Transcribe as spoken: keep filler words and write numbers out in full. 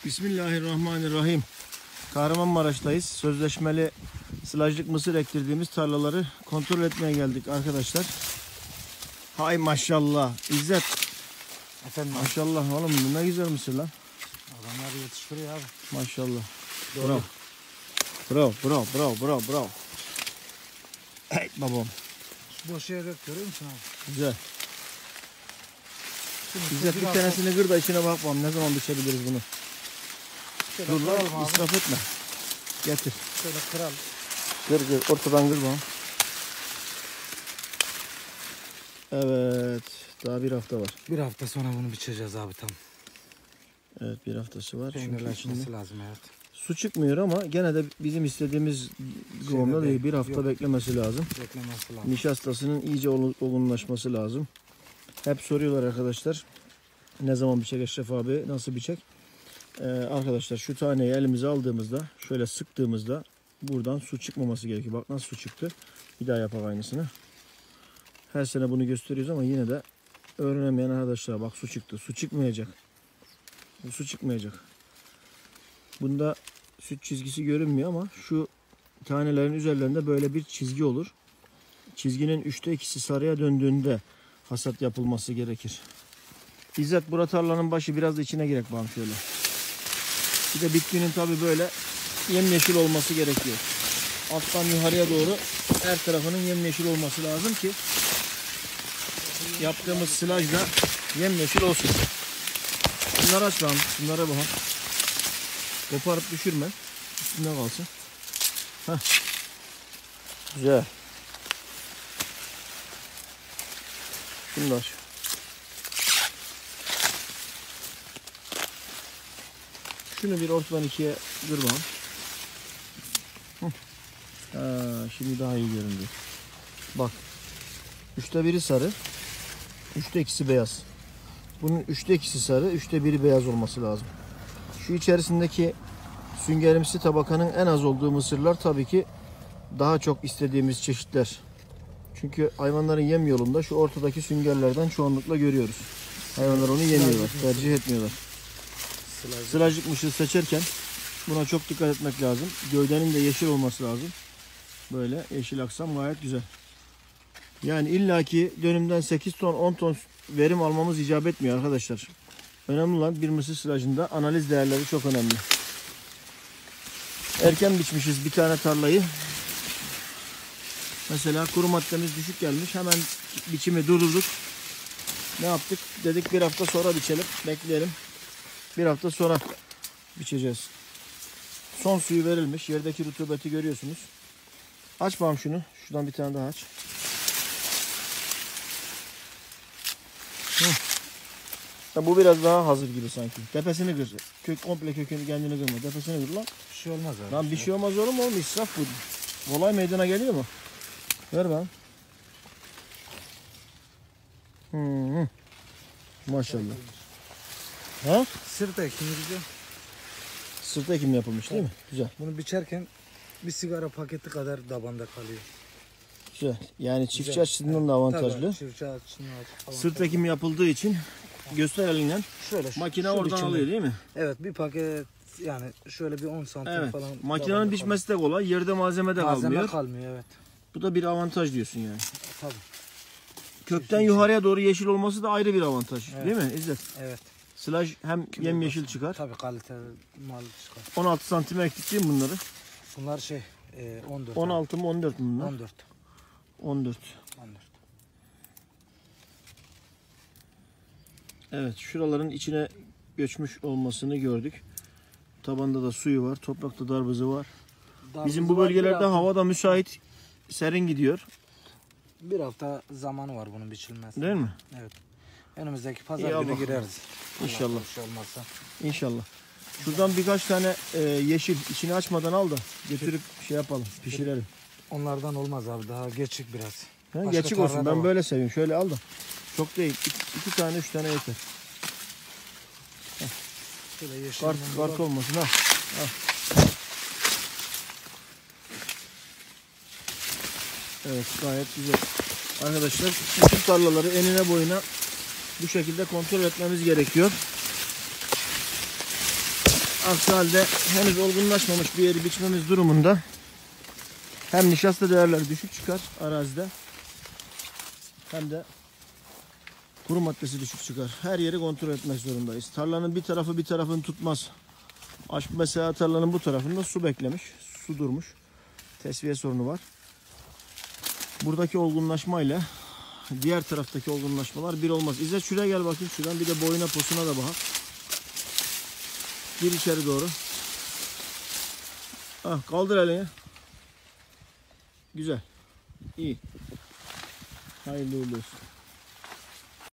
Bismillahirrahmanirrahim. Kahramanmaraş'tayız. Sözleşmeli sılajlık mısır ektirdiğimiz tarlaları kontrol etmeye geldik arkadaşlar. Hay maşallah. İzzet. Efendim. Maşallah oğlum, bu ne güzel mısır lan. Adamlar yetiştiriyor abi. Maşallah. Doğru. Bravo. Bravo, bravo, bravo, bravo, bravo. Hey babam. Boş yer yok, görüyor musun abi? Güzel. Şimdi İzzet bir tanesini kır da içine bakmam. Ne zaman biçebiliriz bunu? şöyle Dur lan, kıralım abi. israf etme. Getir. Şöyle kıralım. Kır kır. Ortadan kır bana. Evet. Daha bir hafta var. Bir hafta sonra bunu biçeceğiz abi tam. Evet, bir haftası var. Çünkü içinde Peynirleşmesi lazım, evet. su çıkmıyor ama gene de bizim istediğimiz kıvamda değil. Bir hafta yok. beklemesi lazım. Beklemesi lazım. Nişastasının iyice olgunlaşması lazım. Hep soruyorlar arkadaşlar. Ne zaman biçek Eşref abi? Nasıl biçek? Ee, arkadaşlar şu taneyi elimize aldığımızda, şöyle sıktığımızda buradan su çıkmaması gerekiyor. Bak nasıl su çıktı. Bir daha yapak aynısını. Her sene bunu gösteriyoruz ama yine de öğrenemeyen arkadaşlar, bak su çıktı. Su çıkmayacak. Bu su çıkmayacak. Bunda süt çizgisi görünmüyor ama şu tanelerin üzerlerinde böyle bir çizgi olur. Çizginin üçte ikisi sarıya döndüğünde hasat yapılması gerekir. İzzet, bura tarlanın başı, biraz da içine girek bakalım şöyle. Bir de bitkinin tabi böyle yemyeşil olması gerekiyor. Alttan yukarıya doğru her tarafının yemyeşil olması lazım ki yaptığımız silajla yemyeşil olsun. Bunları aç bakalım. Bunlara bakalım. Koparıp düşürme. Üstünde kalsın. Heh. Güzel. Şunu da aç. Şunu bir ortadan ikiye kır bakalım. Ha, şimdi daha iyi göründü. Bak. Üçte biri sarı. Üçte ikisi beyaz. Bunun üçte ikisi sarı, üçte biri beyaz olması lazım. Şu içerisindeki süngerimsi tabakanın en az olduğu mısırlar tabii ki daha çok istediğimiz çeşitler. Çünkü hayvanların yem yolunda şu ortadaki süngerlerden çoğunlukla görüyoruz. Hayvanlar onu yemiyorlar, tercih etmiyorlar. Sılajlık mısır seçerken buna çok dikkat etmek lazım. Gövdenin de yeşil olması lazım. Böyle yeşil aksam gayet güzel. Yani illaki dönümden sekiz ton on ton verim almamız icap etmiyor arkadaşlar. Önemli olan bir mısır silajında analiz değerleri çok önemli. Erken biçmişiz bir tane tarlayı. Mesela kuru maddemiz düşük gelmiş. Hemen biçimi durdurduk. Ne yaptık? Dedik bir hafta sonra biçelim. Bekleyelim. Bir hafta sonra biçeceğiz. Son suyu verilmiş. Yerdeki rutubeti görüyorsunuz. Aç bakalım şunu. Şuradan bir tane daha aç. Hı. Bu biraz daha hazır gibi sanki. Tepesini kır. Kök, komple kökünü kendini kırma. Tepesini kır lan. Bir şey olmaz abi. Lan bir şey olmaz oğlum oğlum. İsraf bu. Olay meydana geliyor mu? Ver bana. Hmm. Maşallah. Ha? Sırt ekimi güzel. Sırt ekim yapılmış değil mi? Güzel. Bunu biçerken bir sigara paketi kadar tabanda kalıyor. Güzel. Yani çiftçi Güzel. açısından da avantajlı. Tabii, çiftçi açısından avantajlı. Sırt ekim yapıldığı için göster elinden. Şöyle şu- Makine şu oradan biçimde. alıyor değil mi? Evet, bir paket yani şöyle bir on santim Evet. falan. Makinenin tabanda biçmesi de kolay. Yerde malzeme de kalıyor. Malzeme kalmıyor. kalmıyor, evet. Bu da bir avantaj diyorsun yani. Tabii. Kökten yukarıya doğru yeşil olması da ayrı bir avantaj. Evet. Değil mi İzzet? Evet. Silaj hem yemyeşil çıkar. Tabii kaliteli mal çıkar. on altı santim ektik değil mi bunları? Bunlar şey e, on dört. on altı mı on dört mü bunlar? on dört. on dört. on dört. Evet, şuraların içine göçmüş olmasını gördük. Tabanda da suyu var, toprakta darbızı var. Bizim bu bölgelerde hava da müsait, serin gidiyor. Bir hafta zamanı var bunun biçilmesi. Değil mi? Evet. Önümüzdeki pazar İyi, günü Allah. gireriz. İnşallah. Allah bir şey olmazsa. İnşallah. Şuradan birkaç tane e, yeşil içini açmadan al da götürüp şey yapalım, pişirelim. Onlardan olmaz abi, daha geçik biraz. Ha, Başka geçik olsun, tarlada ben var. böyle seviyorum. Şöyle al da. Çok değil, iki, iki tane üç tane yeter. Şöyle yeşil Kart, bunlar- kart olmasın ha. ha. Evet, gayet güzel. Arkadaşlar bütün tarlaları enine boyuna bu şekilde kontrol etmemiz gerekiyor. Aksi halde henüz olgunlaşmamış bir yeri biçmemiz durumunda hem nişasta değerleri düşük çıkar arazide hem de kuru maddesi düşük çıkar. Her yeri kontrol etmek zorundayız. Tarlanın bir tarafı bir tarafını tutmaz. Aş- Mesela tarlanın bu tarafında su beklemiş. Su durmuş. Tesviye sorunu var. Buradaki olgunlaşmayla diğer taraftaki olgunlaşmalar bir olmaz. İzzet şuraya gel bakayım şuradan. Bir de boyuna posuna da bak. Gir içeri doğru. Ah, kaldır elini. Güzel. İyi. Hayırlı uğurlu olsun.